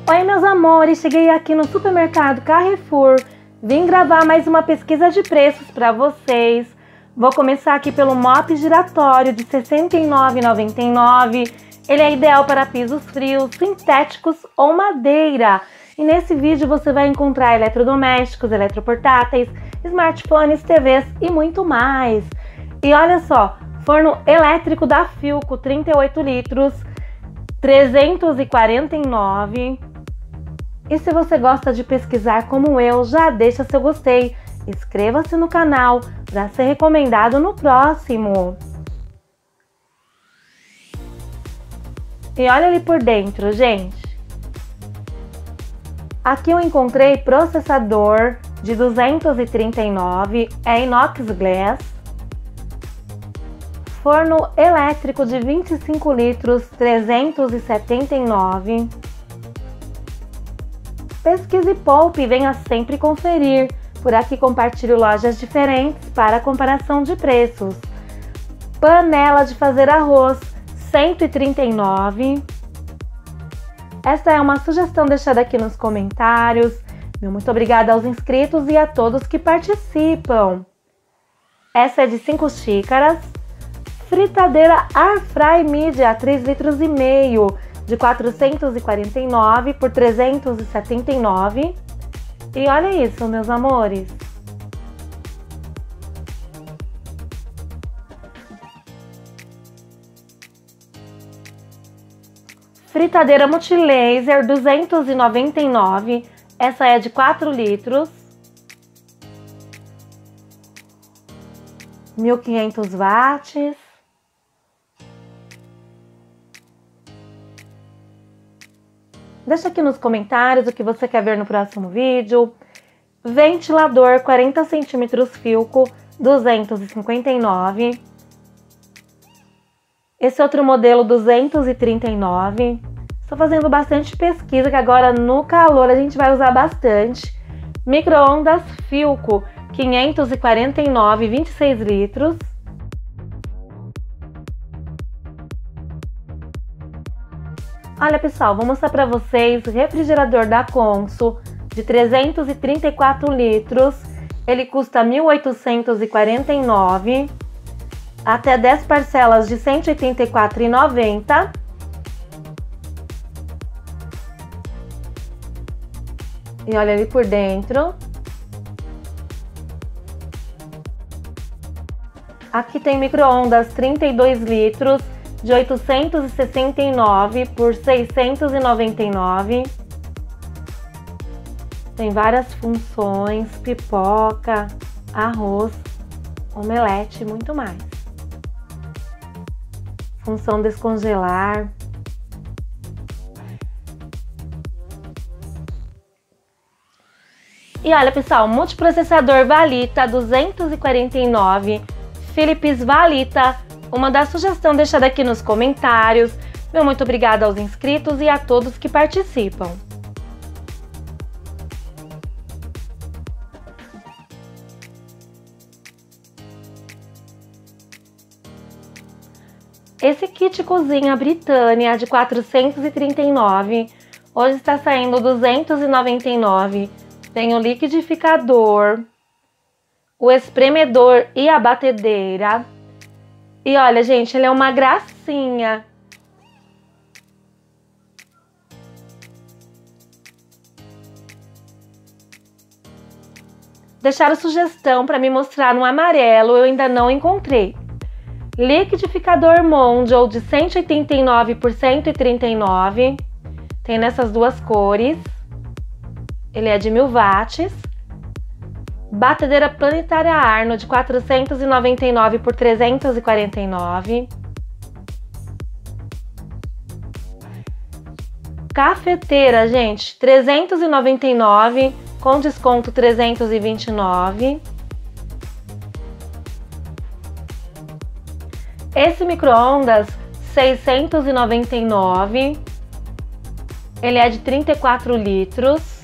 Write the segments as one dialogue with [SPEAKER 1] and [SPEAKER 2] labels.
[SPEAKER 1] Oi, meus amores, cheguei aqui no supermercado Carrefour, vim gravar mais uma pesquisa de preços para vocês. Vou começar aqui pelo mop giratório de R$ 69,99. Ele é ideal para pisos frios, sintéticos ou madeira. E nesse vídeo você vai encontrar eletrodomésticos, eletroportáteis, smartphones, TVs e muito mais. E olha só, forno elétrico da Philco, 38 litros, R$ 349. E se você gosta de pesquisar como eu, já deixa seu gostei, inscreva-se no canal para ser recomendado no próximo. E olha ali por dentro, gente. Aqui eu encontrei processador de 239, é inox glass. Forno elétrico de 25 litros, 379. Pesquise e poupe, venha sempre conferir. Por aqui compartilho lojas diferentes para comparação de preços. Panela de fazer arroz, 139. Esta é uma sugestão deixada aqui nos comentários. Meu muito obrigada aos inscritos e a todos que participam. Essa é de 5 xícaras. Fritadeira Air Fry Media, 3,5 litros, de 449 por 379. E olha isso, meus amores. Fritadeira multilaser, 299. Essa é de 4 litros. 1.500 watts. Deixa aqui nos comentários o que você quer ver no próximo vídeo. Ventilador 40 centímetros Philco, 259. Esse outro modelo 239. Estou fazendo bastante pesquisa que agora no calor a gente vai usar bastante. Micro-ondas Philco 549, 26 litros. Olha pessoal, vou mostrar para vocês o refrigerador da Consul de 334 litros. Ele custa R$ 1.849. Até 10 parcelas de R$ 184,90. E olha ali por dentro. Aqui tem micro-ondas 32 litros de 869 por 699. Tem várias funções, pipoca, arroz, omelete e muito mais. Função descongelar. E olha pessoal, multiprocessador Valita 249, Philips Valita, uma da sugestão deixada aqui nos comentários. Meu muito obrigada aos inscritos e a todos que participam. Esse kit cozinha Britânia de 439, hoje está saindo 299. Tem o liquidificador, o espremedor e a batedeira. E olha, gente, ele é uma gracinha. Deixaram sugestão para me mostrar no amarelo, eu ainda não encontrei. Liquidificador Mondial de 189 por 139. Tem nessas duas cores. Ele é de 1000 watts. Batedeira planetária Arno de 499 por 349. Cafeteira, gente, 399 com desconto 329. Esse micro-ondas 699. Ele é de 34 litros.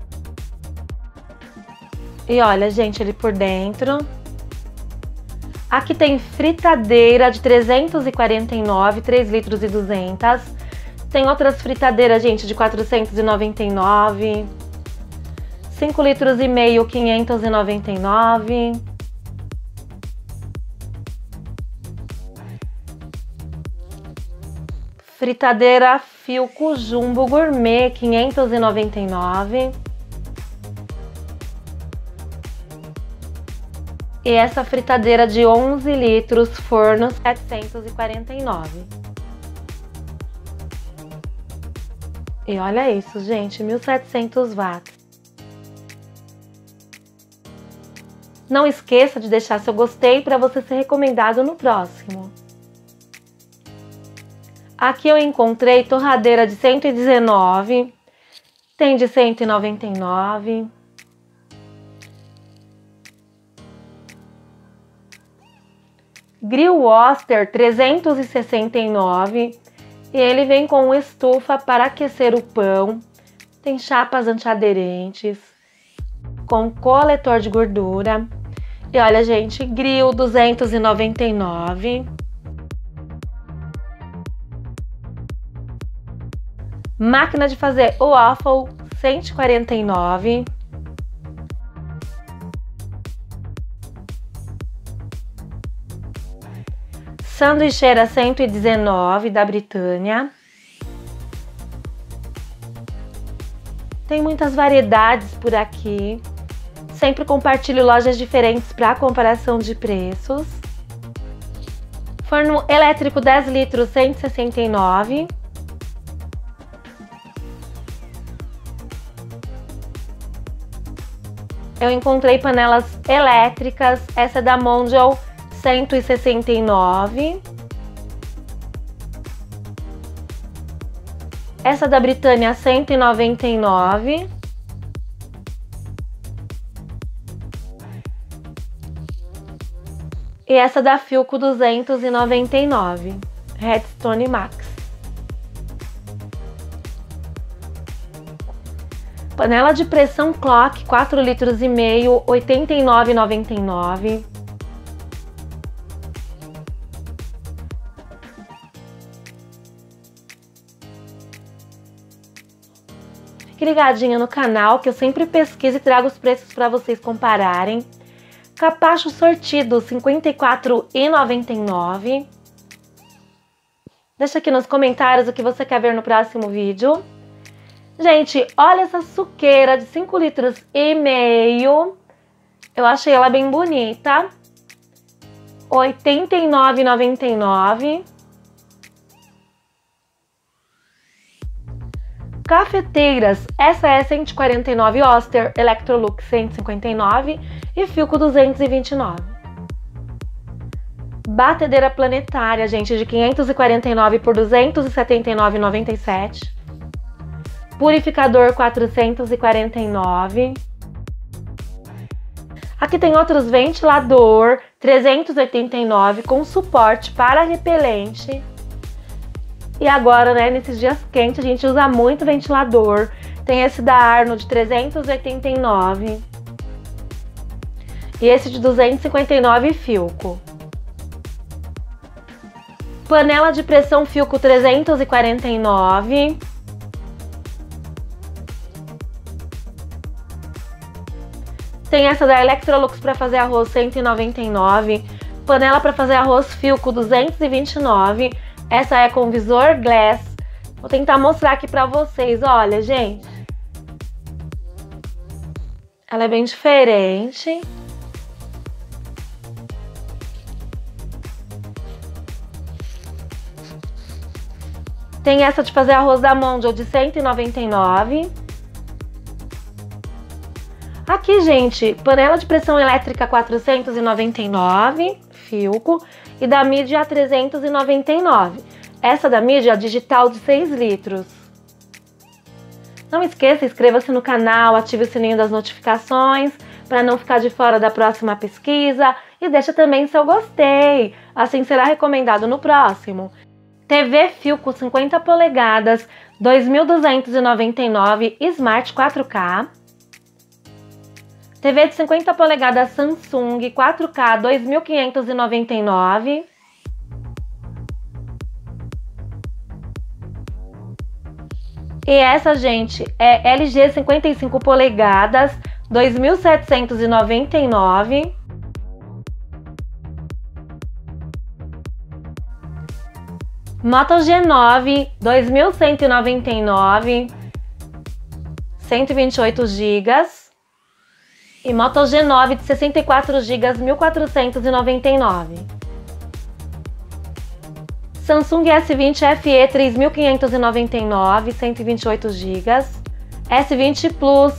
[SPEAKER 1] E olha, gente, ele por dentro. Aqui tem fritadeira de 349, 3 litros e 200. Tem outras fritadeiras, gente, de 499. 5 litros e meio, 599. Fritadeira Philco Jumbo Gourmet, 599. E essa fritadeira de 11 litros, forno, 749. E olha isso, gente, 1.700 watts. Não esqueça de deixar seu gostei para você ser recomendado no próximo. Aqui eu encontrei torradeira de 119, tem de 199. Grill Oster 369 e ele vem com estufa para aquecer o pão, tem chapas antiaderentes, com coletor de gordura. E olha, gente, grill 299. Máquina de fazer o waffle 149. Sanduicheira 119 da Britânia. Tem muitas variedades por aqui. Sempre compartilho lojas diferentes para comparação de preços. Forno elétrico 10 litros 169. Eu encontrei panelas elétricas, essa é da Mondial, 169. Essa da Britânia, 199. E essa da Philco, 299. Redstone Max. Panela de pressão Clock, 4 litros e meio, R$ 89,99. Fique ligadinha no canal que eu sempre pesquiso e trago os preços para vocês compararem. Capacho sortido, R$ 54,99. Deixa aqui nos comentários o que você quer ver no próximo vídeo. Gente, olha essa suqueira de 5 litros e meio. Eu achei ela bem bonita. R$ 89,99. Cafeteiras, essa é 149 Oster, Electrolux 159 e Philco 229. Batedeira planetária, gente, de 549 por 279,97. Purificador 449. Aqui tem outros ventilador 389 com suporte para repelente. E agora, né, nesses dias quentes, a gente usa muito ventilador. Tem esse da Arno de 389. E esse de 259 Philco. Panela de pressão Philco 349. Tem essa da Electrolux para fazer arroz 199. Panela para fazer arroz Philco 229. Essa é com visor glass. Vou tentar mostrar aqui para vocês. Olha, gente. Ela é bem diferente. Tem essa de fazer arroz da Mondial de 199. Aqui, gente, panela de pressão elétrica 499, Philco, e da Midea 399. Essa da Midea digital de 6 litros. Não esqueça, inscreva-se no canal, ative o sininho das notificações para não ficar de fora da próxima pesquisa e deixa também seu gostei, assim será recomendado no próximo. TV Philco 50 polegadas, 2.299, Smart 4K. TV de 50 polegadas Samsung 4K 2.599. E essa, gente, é LG 55 polegadas, 2.799. Moto G9, 2.199, 128 GB. E Moto G9 de 64 GB, 1.499. Samsung S20 FE 3.599, 128 GB. S20 Plus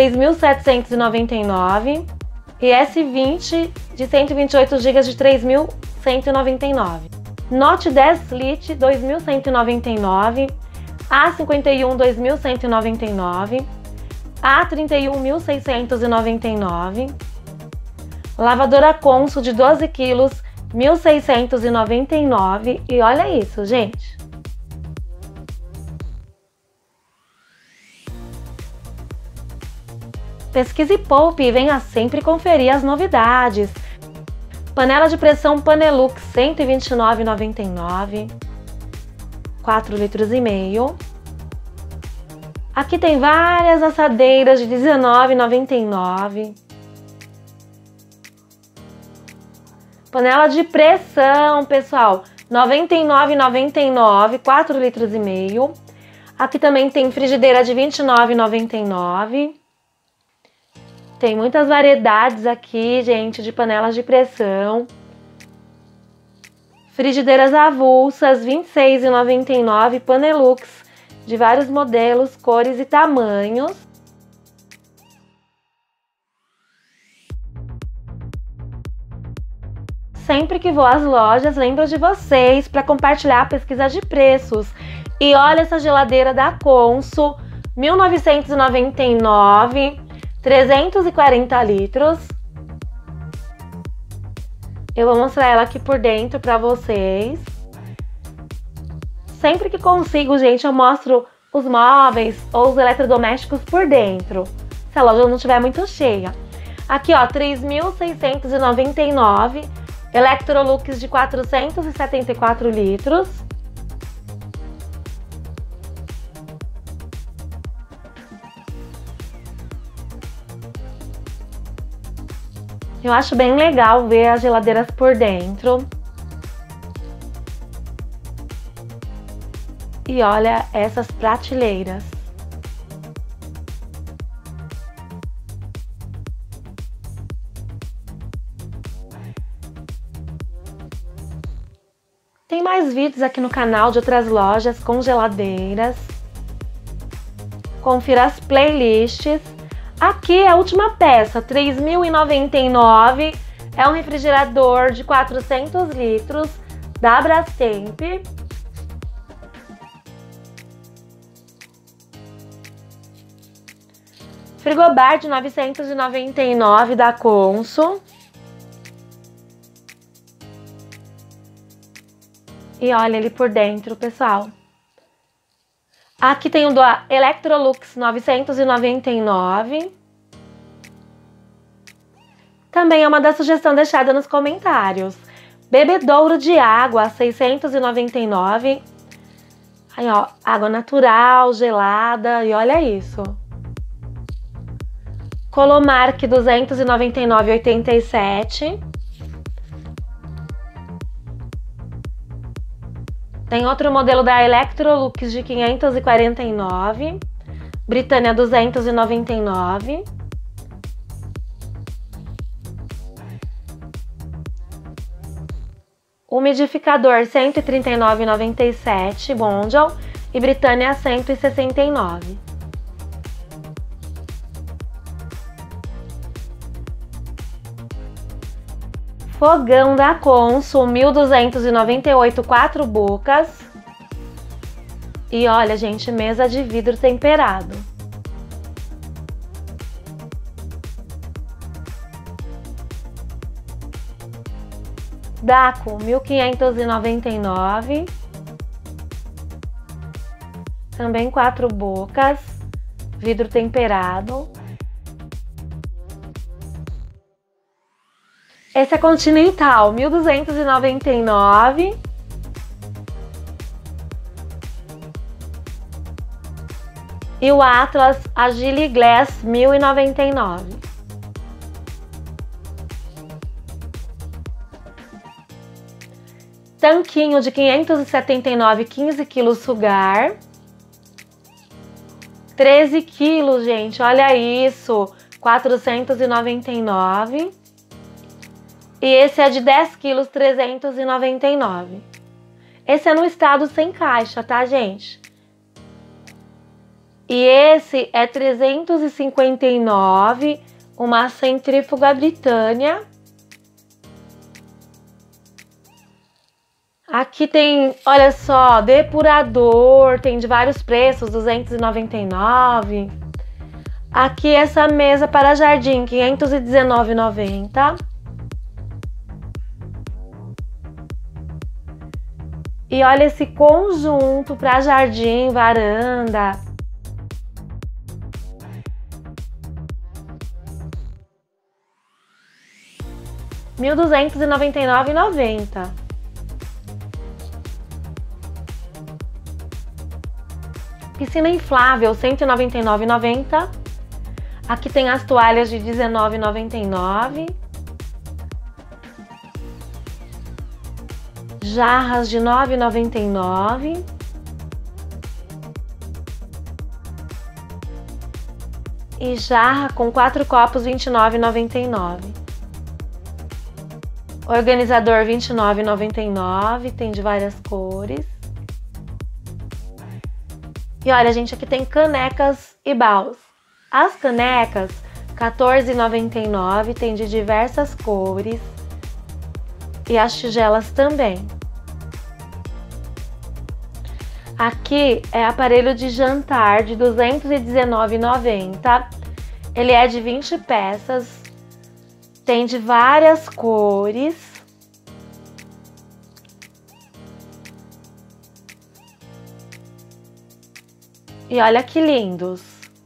[SPEAKER 1] 3.799 e S20 de 128 GB de 3.199. Note 10 Lite 2.199, A51 2.199, A31 1.699, lavadora Consul de 12 kg 1.699 e olha isso, gente. Pesquise e poupe e venha sempre conferir as novidades. Panela de pressão Panelux 129,99, 4,5 litros. Aqui tem várias assadeiras de 19,99. Panela de pressão, pessoal, 99,99, 4,5 litros. Aqui também tem frigideira de 29,99. Tem muitas variedades aqui, gente, de panelas de pressão. Frigideiras avulsas, R$ 26,99, Panelux, de vários modelos, cores e tamanhos. Sempre que vou às lojas, lembro de vocês para compartilhar a pesquisa de preços. E olha essa geladeira da Consul, 1999, 340 litros. Eu vou mostrar ela aqui por dentro para vocês. Sempre que consigo, gente, eu mostro os móveis ou os eletrodomésticos por dentro, se a loja não estiver muito cheia. Aqui, ó, 3.699, Electrolux de 474 litros. Eu acho bem legal ver as geladeiras por dentro. E olha essas prateleiras. Tem mais vídeos aqui no canal de outras lojas com geladeiras. Confira as playlists. Aqui é a última peça, 3.099, é um refrigerador de 400 litros da Brastemp. Frigobar de 999 da Consul. E olha ele por dentro, pessoal. Aqui tem o do Electrolux 999. Também é uma da sugestão deixada nos comentários. Bebedouro de água 699. Aí, ó, água natural, gelada, e olha isso. Colomark 299,87. Tem outro modelo da Electrolux de 549, Britânia 299. Umidificador 139,97, Mondial, e Britânia 169. Fogão da Consul, 1.298, 4 bocas. E olha, gente, mesa de vidro temperado. Daco, 1.599. Também 4 bocas, vidro temperado. Esse é Continental, 1.299. E o Atlas Agile Glass 1099. Tanquinho de 579, 15 kg sugar. 13 kg, gente, olha isso, 499. E esse é de 10 kg, 399. Esse é no estado sem caixa, tá, gente? E esse é 359, uma centrífuga Britânia. Aqui tem, olha só, depurador, tem de vários preços, 299. Aqui essa mesa para jardim, 519,90. E olha esse conjunto para jardim, varanda. R$1.299,90. Piscina inflável, R$199,90. Aqui tem as toalhas de R$19,99. Jarras de R$9,99. E jarra com 4 copos, R$29,99. Organizador R$29,99, tem de várias cores. E olha, gente, aqui tem canecas e baús. As canecas, R$14,99, tem de diversas cores. E as tigelas também. Aqui é aparelho de jantar de R$219,90. Ele é de 20 peças. Tem de várias cores. E olha que lindos.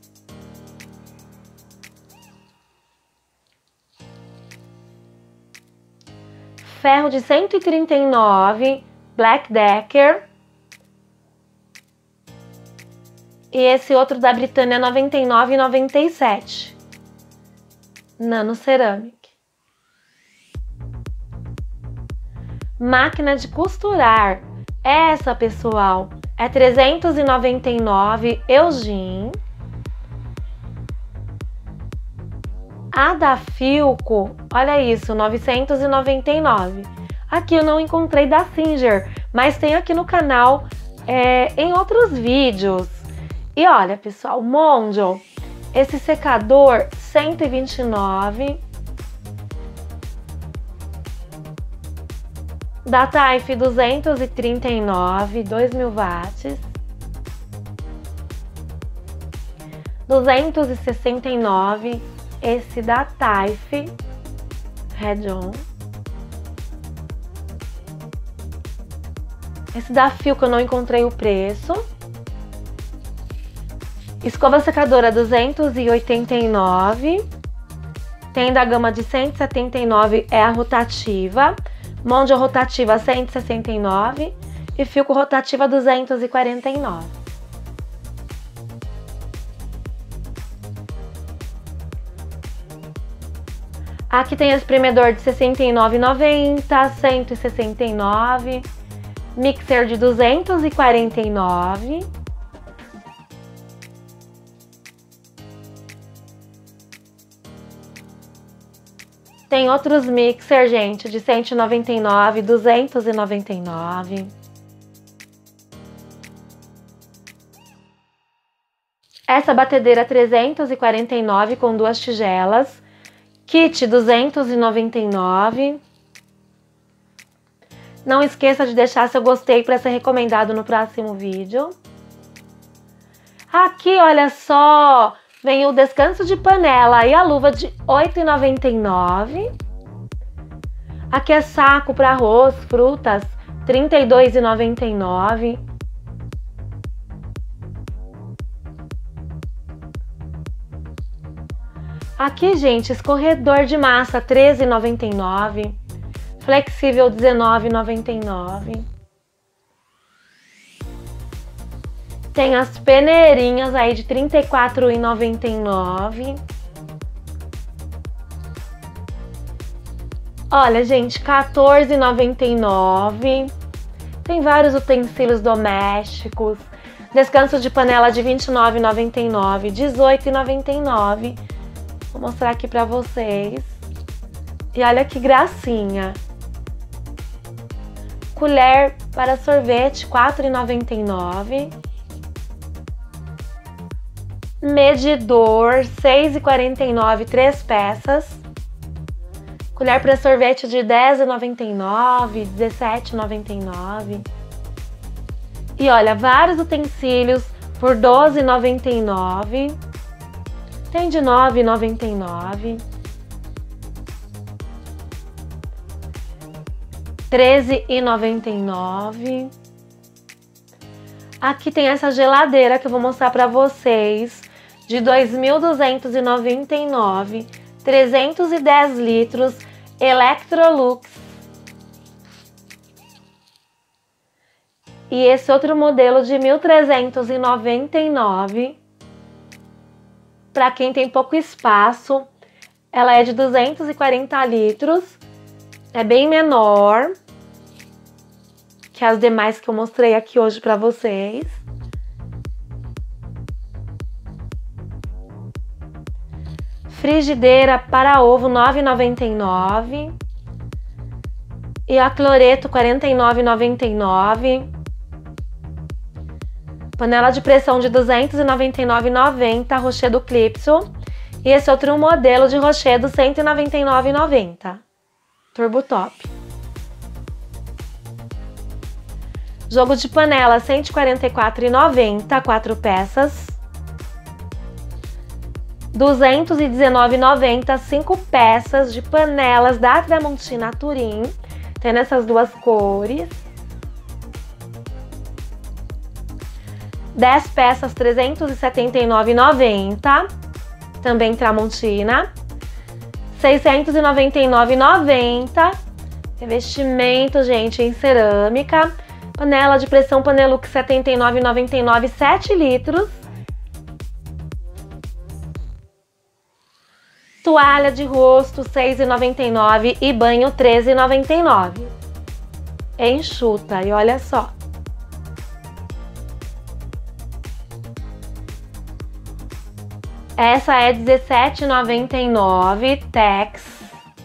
[SPEAKER 1] Ferro de 139, Black Decker. E esse outro da Britânia, R$ 99,97. Nano Ceramic. Máquina de costurar. Essa, pessoal, é R$ 399, Eugene. A da Filco, olha isso, R$ 999. Aqui eu não encontrei da Singer, mas tem aqui no canal em outros vídeos. E olha, pessoal, Mondial, esse secador, R$ 129. Da Taif, 239, 2.000 watts. 269, esse da Taif, Head-On. Esse da Filco eu não encontrei o preço. Escova secadora, 289. Tem da gama de 179, é a rotativa. Mondial rotativa 169 e Filco rotativa 249. Aqui tem espremedor de 69,90, 169, mixer de 249. Tem outros mixer, gente, de 199, 299. Essa batedeira 349 com 2 tigelas. Kit 299. Não esqueça de deixar seu gostei para ser recomendado no próximo vídeo. Aqui, olha só, vem o descanso de panela e a luva de R$ 8,99. Aqui é saco para arroz, frutas, R$ 32,99. Aqui, gente, escorredor de massa, R$ 13,99. Flexível, R$ 19,99. Tem as peneirinhas aí de R$ 34,99. Olha, gente, R$ 14,99. Tem vários utensílios domésticos. Descanso de panela de R$ 29,99, R$ 18,99. Vou mostrar aqui pra vocês. E olha que gracinha. Colher para sorvete, R$ 4,99. Medidor, R$ 6,49, 3 peças. Colher para sorvete de R$ 10,99, R$ 17,99. E olha, vários utensílios por R$ 12,99. Tem de R$ 9,99. R$ 13,99. Aqui tem essa geladeira que eu vou mostrar para vocês, de R$ 2.299, 310 litros, Electrolux. E esse outro modelo de R$ 1.399. Para quem tem pouco espaço, ela é de 240 litros, é bem menor que as demais que eu mostrei aqui hoje para vocês. Frigideira para ovo, R$ 9,99. E a cloreto, R$ 49,99. Panela de pressão de R$ 299,90, Rochedo Clipso. E esse outro modelo de Rochedo, R$ 199,90. Turbo Top. Jogo de panela, R$ 144,90, 4 peças. R$ 219,90, 5 peças de panelas da Tramontina Turim. Tem nessas duas cores. 10 peças, R$ 379,90. Também Tramontina. R$ 699,90. Revestimento, gente, em cerâmica. Panela de pressão Panelux, R$ 79,99, 7 litros. Toalha de rosto, R$ 6,99 e banho, R$ 13,99. Enxuta, e olha só. Essa é R$ 17,99, Tex.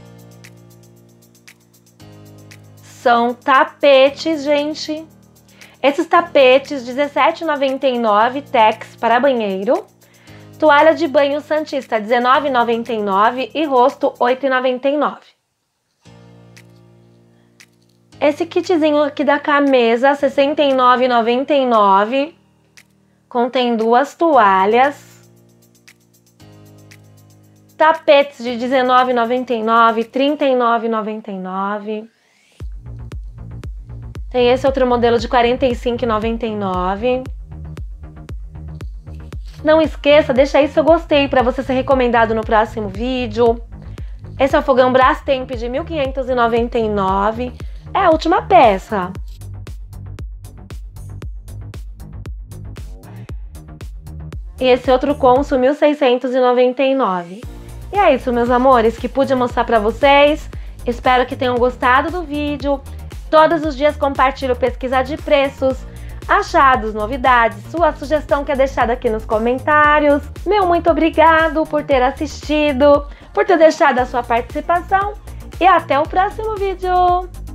[SPEAKER 1] São tapetes, gente. Esses tapetes, R$ 17,99, Tex para banheiro. Toalha de banho Santista, R$ 19,99 e rosto, R$ 8,99. Esse kitzinho aqui da Camesa, R$ 69,99. Contém 2 toalhas. Tapetes de R$ 19,99, R$ 39,99. Tem esse outro modelo de R$ 45,99. Não esqueça, deixa aí seu gostei para você ser recomendado no próximo vídeo. Esse é o fogão Brastemp de R$ 1.599. É a última peça. E esse outro Consul, R$ 1.699. E é isso, meus amores, que pude mostrar para vocês. Espero que tenham gostado do vídeo. Todos os dias compartilho pesquisa de preços, achados, novidades, sua sugestão que é deixada aqui nos comentários. Meu muito obrigado por ter assistido, por ter deixado a sua participação e até o próximo vídeo!